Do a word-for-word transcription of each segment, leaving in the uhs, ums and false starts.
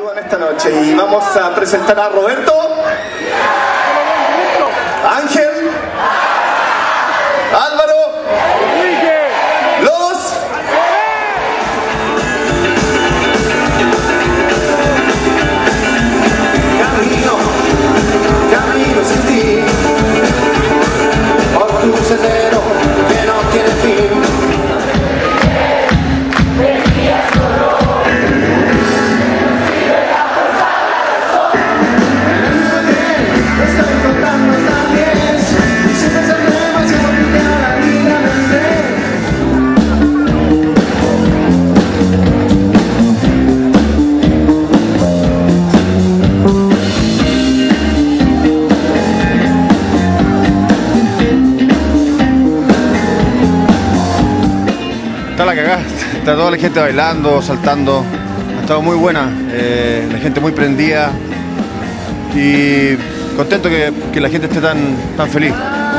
en esta noche y vamos a presentar a Roberto, Ángel, Álvaro, los camino, camino sin ti, por tu sendero que no tiene fin. Está la cagada, está toda la gente bailando, saltando, ha estado muy buena, eh, la gente muy prendida y contento que, que la gente esté tan, tan feliz.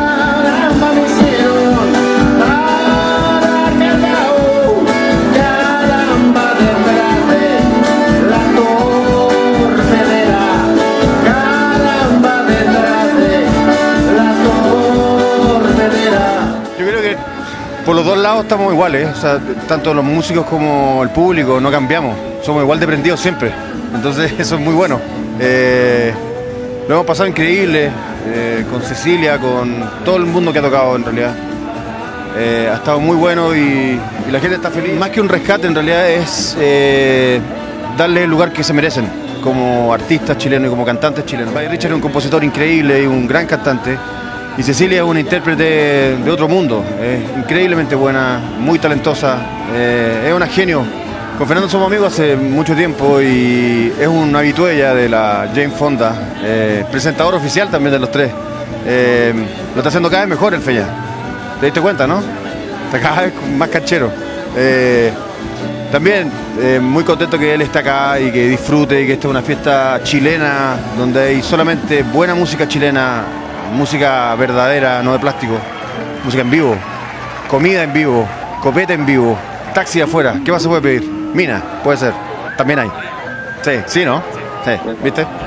Yo creo que por los dos lados estamos iguales, o sea, tanto los músicos como el público, no cambiamos, somos igual de prendidos siempre, entonces eso es muy bueno. Eh, lo hemos pasado increíble, eh, con Cecilia, con todo el mundo que ha tocado en realidad. Eh, ha estado muy bueno y, y la gente está feliz. Más que un rescate en realidad es eh, darle el lugar que se merecen como artistas chilenos y como cantantes chilenos. Buddy Richard es un compositor increíble y un gran cantante. Y Cecilia es una intérprete de otro mundo, es increíblemente buena, muy talentosa, eh, es una genio. Con Fernando somos amigos hace mucho tiempo y es un habitué ya de la Jane Fonda, eh, presentador oficial también de los tres. Eh, lo está haciendo cada vez mejor el Feña. ¿Te diste cuenta, no? Está cada vez más canchero. Eh, también eh, muy contento que él esté acá y que disfrute y que esta es una fiesta chilena donde hay solamente buena música chilena. Música verdadera, no de plástico, música en vivo, comida en vivo, copete en vivo, taxi afuera, ¿qué más se puede pedir? Mina, puede ser, también hay. Sí, sí, ¿no? Sí, ¿viste?